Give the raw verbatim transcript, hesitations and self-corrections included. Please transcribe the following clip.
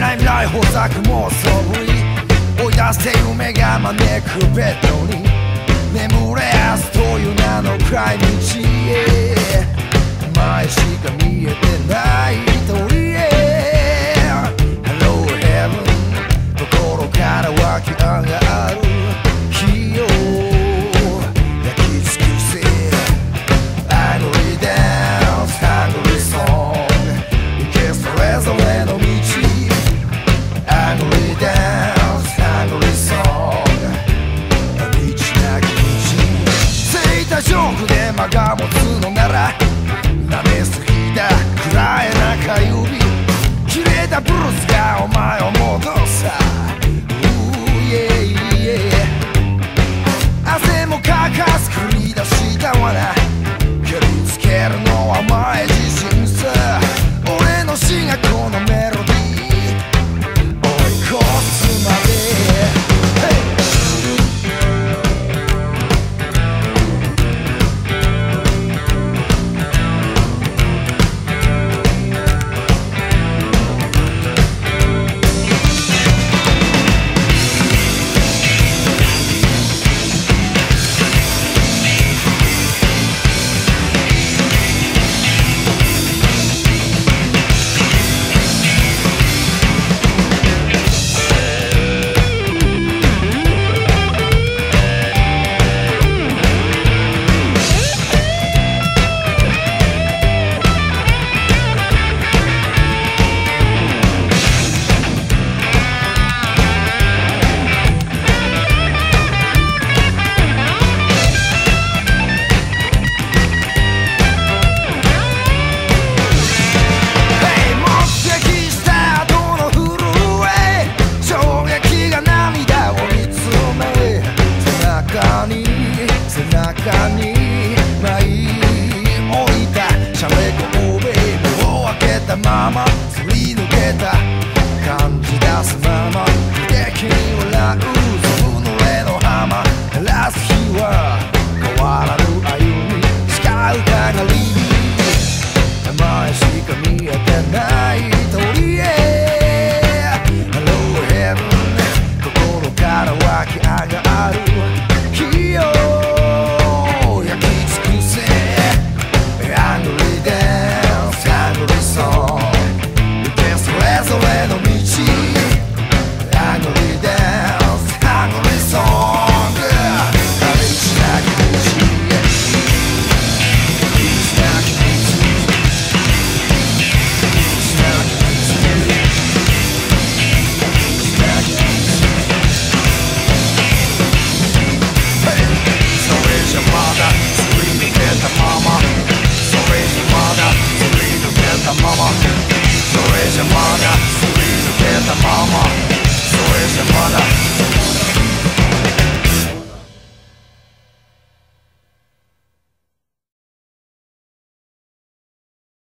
ない未来豊作妄想に追い出して夢が招くベッドに眠れ明日という名の暗い道へ前しか見えてない鳥へ Hello Heaven 心から湧き上がる火を焼き尽くせ Angry Dance Angry Song 行けそれぞれの道 Angry Dance Angry Song 道なき道生体ジョークで間が持つのなら舐めすぎた暗い中指切れたブルースがお前を戻さ Ooh, yeah, yeah 汗もかかす繰り出した罠蹴りつけるのはお前自身さ俺の死がこのメロディー追い越すまで、hey!背中に舞い降りたシャレコベイブを開けたまますり抜けた感じ出すまま不敵に笑うずぶ濡れの浜照らす日は変わらぬ歩み誓うかがりに前しか見えてない鳥へ Hello Heaven 心から湧き上がる火を焼き尽くせ Angry Dance Angry Song 行けそれぞれの道 Angry Dance Angry Song 道なき道道なき道Mama, so raise your mother, so raise your mother, so raise your mother.